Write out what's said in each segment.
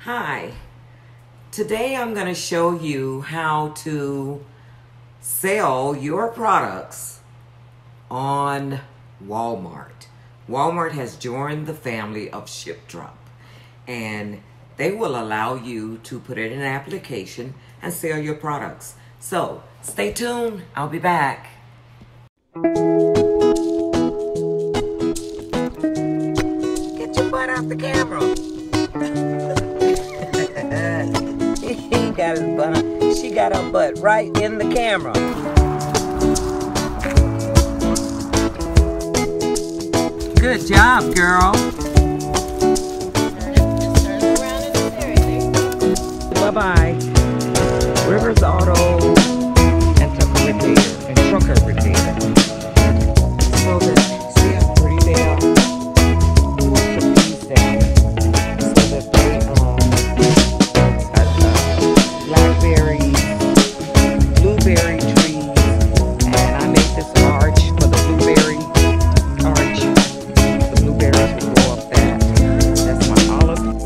Hi, today I'm going to show you how to sell your products on Walmart. Walmart has joined the family of ShipDrop, and they will allow you to put in an application and sell your products. So stay tuned, I'll be back. Get your butt out the camera. He got his butt. She got her butt right in the camera. Good job, girl. Bye-bye. Rivers Auto and Tucker Repair and Trucker Repair. So that, see how pretty they are? We want to please them so that they blackberries, blueberry trees, and I made this arch for the blueberry arch. The blueberries will go up that. That's my olive.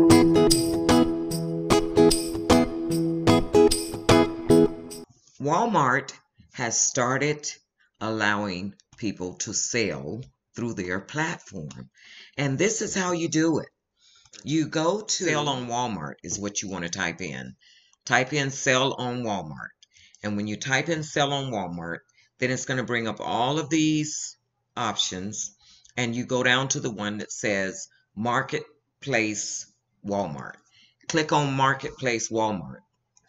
Walmart has started allowing people to sell through their platform, and this is how you do it. You go to sell on Walmart is what you want to type in. Type in sell on Walmart. And when you type in sell on Walmart, then it's going to bring up all of these options. And you go down to the one that says Marketplace Walmart. Click on Marketplace Walmart.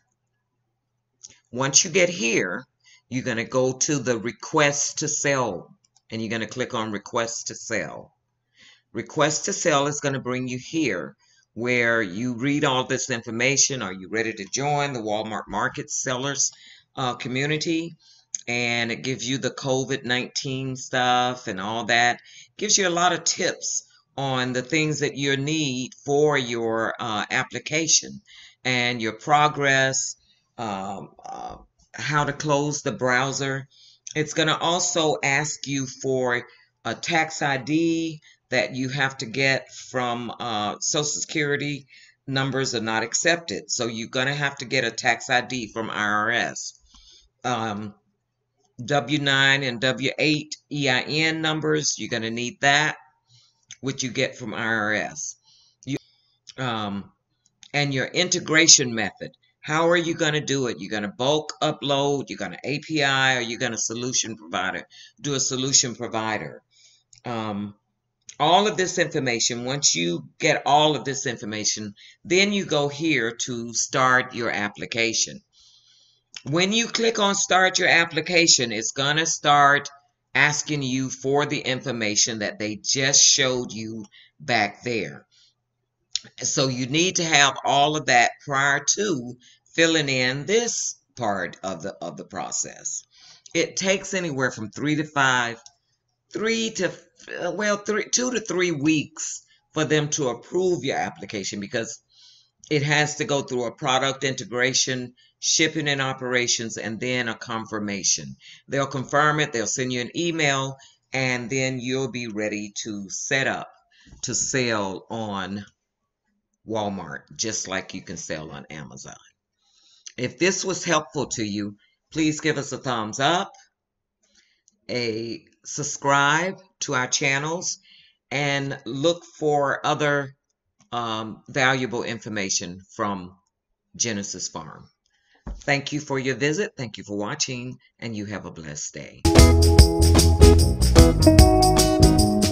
Once you get here, you're going to go to the request to sell. And you're going to click on request to sell. Request to sell is going to bring you here where you read all this information. Are you ready to join the Walmart Market Sellers community? And it gives you the COVID-19 stuff and all that. Gives you a lot of tips on the things that you need for your application and your progress, how to close the browser. It's going to also ask you for a tax ID that you have to get from Social Security. Numbers are not accepted. So you're going to have to get a tax ID from IRS. W-9 and W-8 EIN numbers, you're going to need that, which you get from IRS. And your integration method. How are you going to do it? You're going to bulk upload, you're going to API, or you're going to solution provider. Do a solution provider. All of this information, once you get all of this information, then you go here to start your application. When you click on start your application, it's going to start asking you for the information that they just showed you back there. So you need to have all of that prior to filling in this part of the process. It takes anywhere from 2 to 3 weeks for them to approve your application, because it has to go through a product integration, shipping and operations, and then a confirmation. They'll confirm it, they'll send you an email, and then you'll be ready to set up to sell on Walmart, just like you can sell on Amazon. If this was helpful to you, please give us a thumbs up, a subscribe to our channels, and look for other valuable information from Genesis Farm. Thank you for your visit. Thank you for watching, and you have a blessed day.